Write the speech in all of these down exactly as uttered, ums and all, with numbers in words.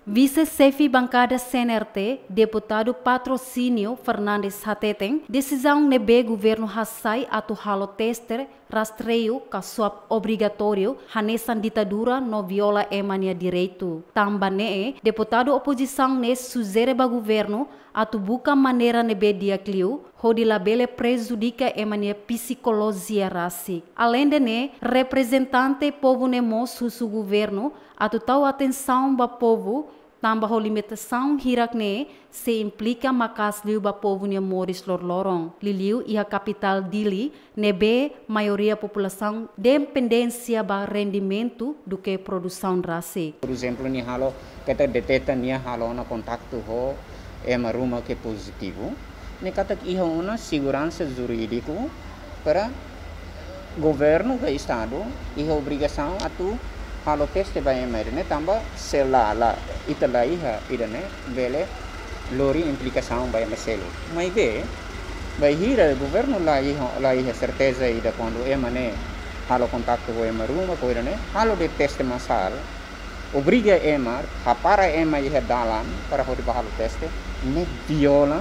Vice-chefe bancada C N R T, deputado Patrocínio Fernandes Hateten, decisão nebe governo Hassai atu halo tester rastreio kasuap obrigatório hanesan ditadura no viola emania direito. Tambane, deputado oposição ne suzere ba governo atu buka maneira nebe diakliu, hodi labele prejudica emania psicologia rasi. Além de ne, representante povo nemo susu governo atu tau atenção ba povo tambah ho limitação hirakne se implica makas liu ba povo nia moris lor-lorong. Liliu ia capital Dili nebe maioria população dependência ba rendimento do que produção rasi. Por exemplo, ni halo kata deteta ni halo na kontakto ho é uma ruma que positivo. Ni kata iha una segurança jurídico para governo do estado iha obrigação atu halo teste by emerne tamba sela la itala iha idane vele lori implicação by meselo mai be by hira governo la iha la iha certeza ida quando emane halo contacto com emaruma ko idane halo de teste masal obriga emar para ema iha dalan para hodi halo teste ne viola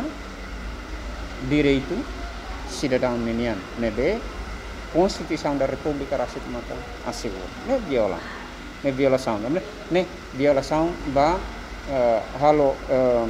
direito cidadão ninian ne be Constituição da República Rasit Mata assegura ne viola ne violação, né? Ne violação ba uh, halo uh,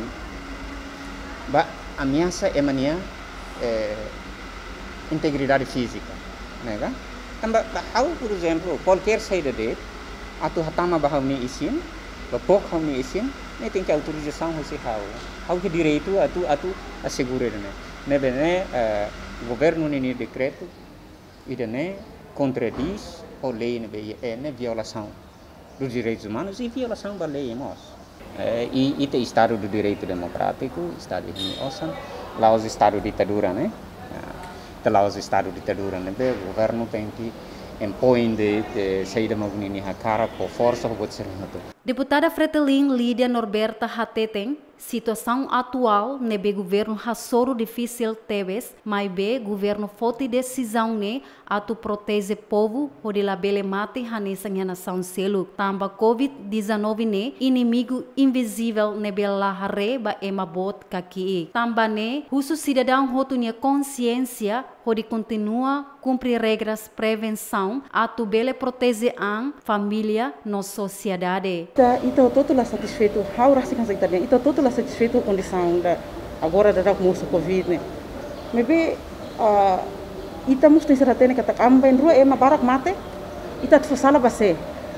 ba ameaça emania eh, integridade física, né? Kan? Tambah how por exemplo qualquer saída de atu hatama ba ni isin, ba pok ni isin, ne tem que autorização você how. How que direito atu atu assegura, né? Ne bene uh, governo ni decreto ida ne contradiz a lei ne be ne violação dos direitos humanos e violação da lei nós é, e e tem estado do direito democrático estado de osan lá os estado de ditadura né é, lá os estado de ditadura né o governo tem que impõe de, de saída magnini a cara com força o ser Deputada Fretilin Lídia Norberta Hateten, situação atual nebe governo hasoro difícil teves, mas be governo forte decisão ne atu protege povo hodi labele mate hanesa nha nação selu. Tamba covid dezenove ne inimigo invisível nebe lahare ba ema bot kaki. Tamba ne husu cidadão hotunya consciência hodi continua cumprir regras prevenção atu bele protege an família no sociedade. Então, todo lá satisfeito, how rasa kan kita então todo lá satisfeito com condição da agora da moço covid né. Maybe uh, ita mesti seratene kata amben rua ema barak mate, ita tsala base.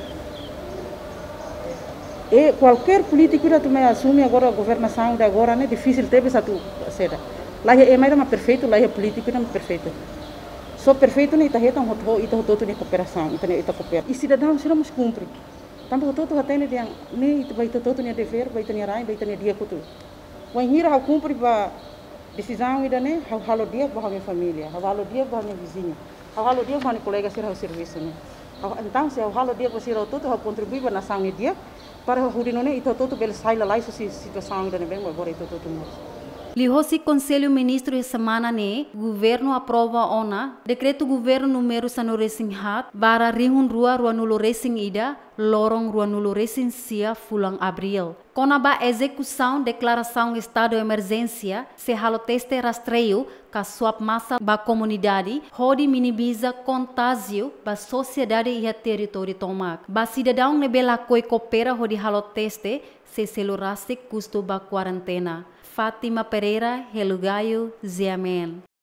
E qualquer político da também assume agora a governação da agora né difícil teve satu seda. Lá é ema era perfeito, lá é político não perfeito. Só perfeito nem ita retam hoto ita hoto ne cooperação, ita ne ita coopera. E cidadão se não mas cumpre. Tambah todo hatene yang ni itu baita todo ni dever baita ni rai baita ni dia kutu. Wan hira ha cumpre ba decisão ida ne ha halo dia ba minha família, ha halo dia ba minha vizinha, ha halo dia ba ni colega ser ha serviço ne. Então se ha halo dia ba ser todo ha contribui ba nação ni dia para ha hurino ne ito todo bel sai la lai so situação ida ne bem agora ito todo nós. Lihosi Conselho Ministro e semana ne, governo aprova ona, decreto governo número sano racing hat, bara rihun rua rua nulo racing ida, lorong rua nulo racing sia fulang abril. Kona ba execução declaração estado de emergência, se halo teste rastreio, ka suap massa ba comunidade, hodi minimiza contágio ba sociedade e território tomak. Ba cidadão ne bela koi coopera hodi halo teste, se celurase custo ba quarentena. Fátima Pereira, Relugaio, Ziamen.